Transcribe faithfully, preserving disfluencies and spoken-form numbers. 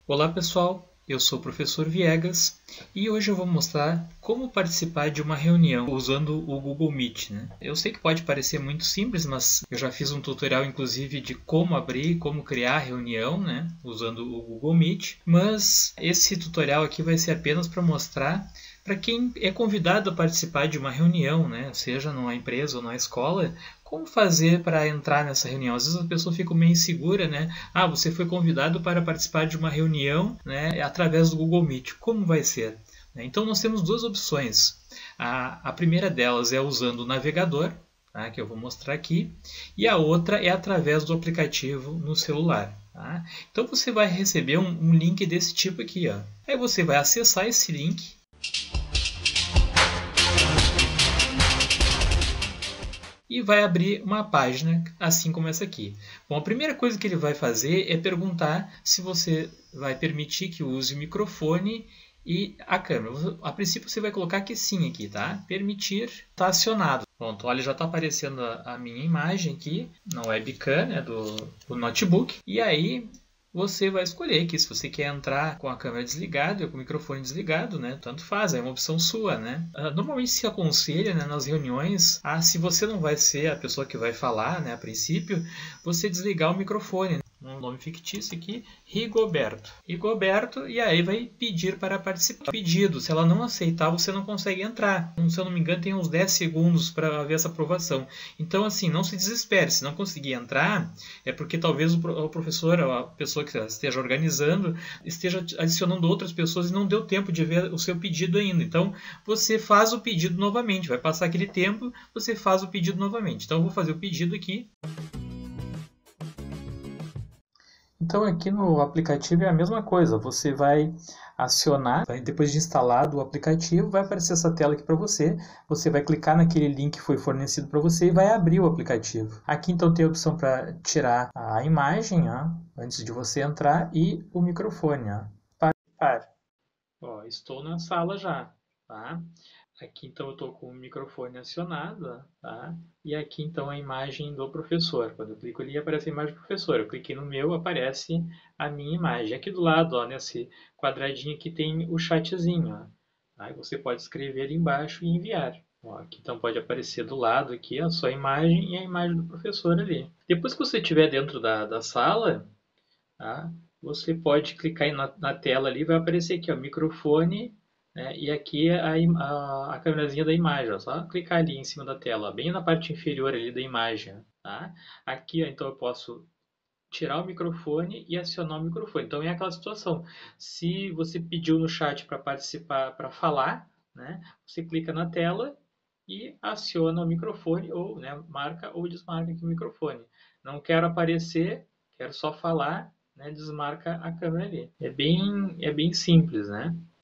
Olá pessoal, eu sou o professor Viegas e hoje eu vou mostrar como participar de uma reunião usando o Google Meet, né? Eu sei que pode parecer muito simples, mas eu já fiz um tutorial inclusive de como abrir e como criar a reunião, né? Usando o Google Meet, mas esse tutorial aqui vai ser apenas para mostrar para quem é convidado a participar de uma reunião, né? Seja numa empresa ou na escola, como fazer para entrar nessa reunião? Às vezes a pessoa fica meio insegura, né? Ah, você foi convidado para participar de uma reunião, né, através do Google Meet. Como vai ser? Então nós temos duas opções. A, a primeira delas é usando o navegador, tá, que eu vou mostrar aqui, e a outra é através do aplicativo no celular. Tá? Então você vai receber um, um link desse tipo aqui. Ó. Aí você vai acessar esse link. E vai abrir uma página assim como essa aqui. Bom, a primeira coisa que ele vai fazer é perguntar se você vai permitir que use o microfone e a câmera. A princípio você vai colocar que sim aqui, tá? Permitir está acionado. Pronto, olha, já está aparecendo a, a minha imagem aqui na webcam, né, do, do notebook. E aí você vai escolher aqui se você quer entrar com a câmera desligada ou com o microfone desligado, né? Tanto faz, é uma opção sua, né? Normalmente se aconselha, né, nas reuniões, a, se você não vai ser a pessoa que vai falar, né, a princípio, você desligar o microfone. Um nome fictício aqui, Rigoberto. Rigoberto, e aí vai pedir para participar. Pedido, se ela não aceitar, você não consegue entrar. Se eu não me engano, tem uns dez segundos para ver essa aprovação. Então, assim, não se desespere. Se não conseguir entrar, é porque talvez o professor, a pessoa que esteja organizando, esteja adicionando outras pessoas e não deu tempo de ver o seu pedido ainda. Então, você faz o pedido novamente. Vai passar aquele tempo, você faz o pedido novamente. Então, eu vou fazer o pedido aqui. Então aqui no aplicativo é a mesma coisa, você vai acionar, depois de instalado o aplicativo, vai aparecer essa tela aqui para você, você vai clicar naquele link que foi fornecido para você e vai abrir o aplicativo. Aqui então tem a opção para tirar a imagem, ó, antes de você entrar, e o microfone. Ó. Participar. Ó, estou na sala já, tá? Aqui então eu estou com o microfone acionado, tá? E aqui então a imagem do professor. Quando eu clico ali aparece a imagem do professor. Eu cliquei no meu, aparece a minha imagem. Aqui do lado, ó, nesse quadradinho aqui tem o chatzinho. Ó. Aí você pode escrever ali embaixo e enviar. Ó, aqui então pode aparecer do lado aqui a sua imagem e a imagem do professor ali. Depois que você estiver dentro da, da sala, tá? Você pode clicar na, na tela ali, vai aparecer aqui o microfone, né? E aqui a, a, a câmerazinha da imagem, ó. Só clicar ali em cima da tela, bem na parte inferior ali da imagem. Tá? Aqui, ó, então eu posso tirar o microfone e acionar o microfone. Então é aquela situação, se você pediu no chat para participar, para falar, né? Você clica na tela e aciona o microfone, ou, né, marca ou desmarca aqui o microfone. Não quero aparecer, quero só falar, né, desmarca a câmera ali. É bem, é bem simples, né?